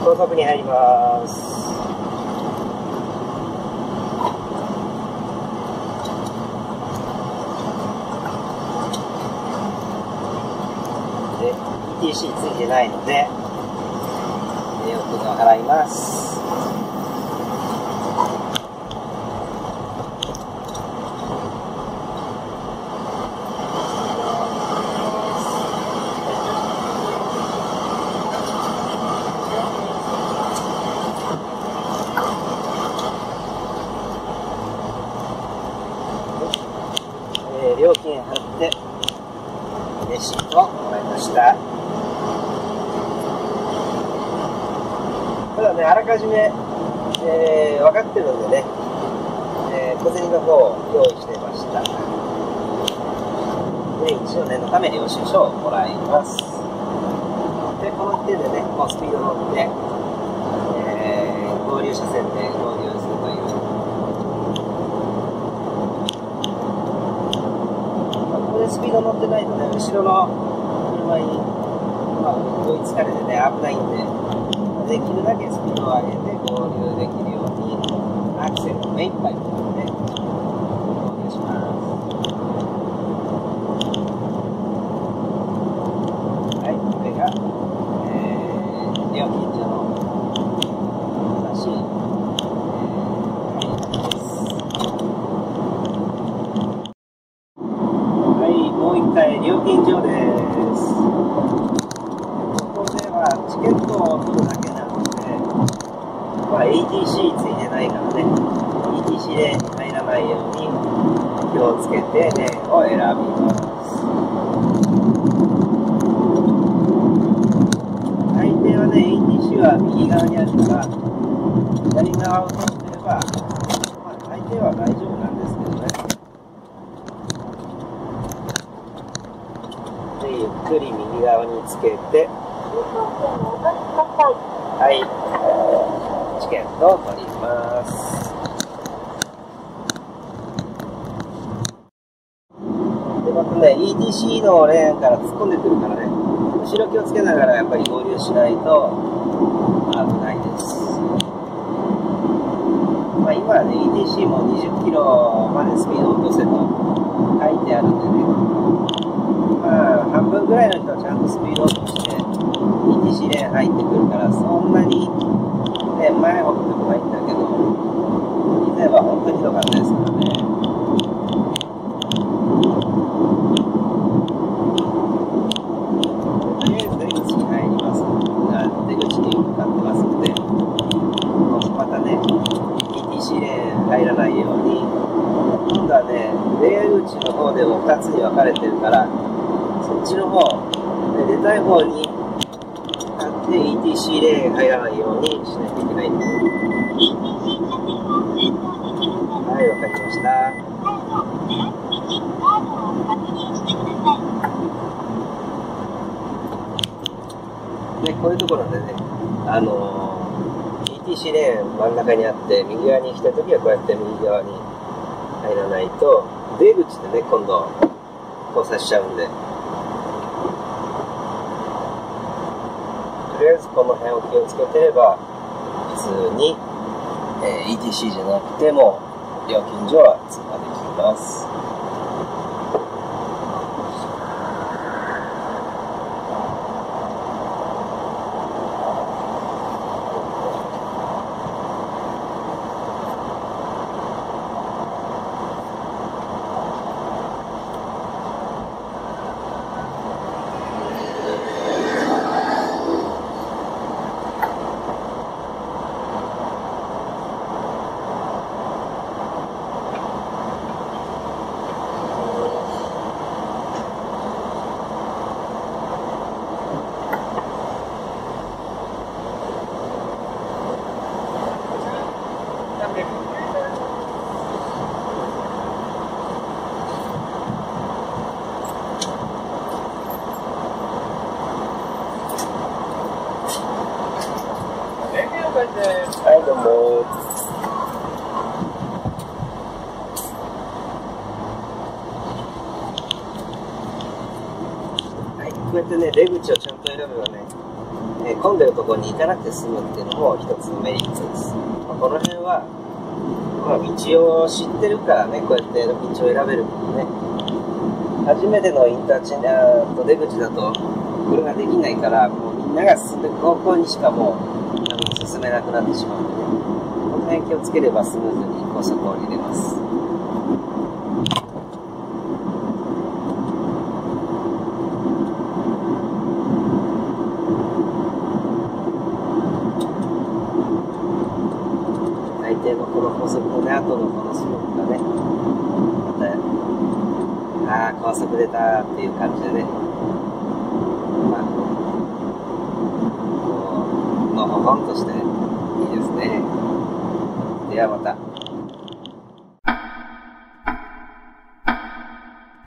高速に入ります。で、ETC ついてないので、料金を払います。料金払ってレシートをもらいました。ただね、あらかじめ、分かってるのでね、小銭の方を用意してました。で、一応念のため領収書をもらいます。で、この時点でね、もうスピード乗って、合流車線で合流するという。スピード乗ってないとね、後ろの車に、追いつかれてね、危ないんで、できるだけスピードを上げて合流できるように、アクセルを目いっぱい使って合流します。はい、これが、料金所の正しい、もう一回料金所です。ここではチケットを取るだけなので、ETC ついてないからね、ETC で入らないように気をつけてレーンを選びます。大抵はね、ETC は右側にあるから、左側を通ってれば、大抵は大丈夫なんですけどね。ゆっくり右側につけて、はい、チケットを取ります。で、またね、ETC のレーンから突っ込んでくるからね、後ろ気をつけながらやっぱり合流しないと危ないです。今はね、ETC も20キロまでスピードを落とせと書いてあるんでね、半分ぐらいの人はちゃんとスピードを落として ETC レーン入ってくるから、そんなに、ね、前ほどでもないんだけど、以前は本当にひどかったですからね。とりあえず出口に入ります。出口に向かってますので、またね、ETC レーン入らないように、今度はね、出口の方でも2つに分かれてるから、そっちの方、出たい方にあって ETC レーン入らないようにしないといけない。はい、わかりました。で、こういうところでね、ETC レーン真ん中にあって、右側に来たときはこうやって右側に入らないと、出口でね、今度交差しちゃうんで。とりあえずこの辺を気をつけてれば普通に、ETC じゃなくても料金所は通過できます。はい、どうも。はい、こうやってね、出口をちゃんと選べばね、 混んでるところに行かなくて済むっていうのも一つのメリットです。この辺は、道を知ってるからね、こうやって道を選べるもんね。初めてのインターチェンジと出口だと、これができないから、もうみんなが進んでいく方向にしかもう進めなくなってしまうので、この辺気をつければスムーズに高速を降りれます。大抵のこの高速のね、後のこのスロープがね、また、高速出たっていう感じでね、のほほんとしていいですね。ではまた。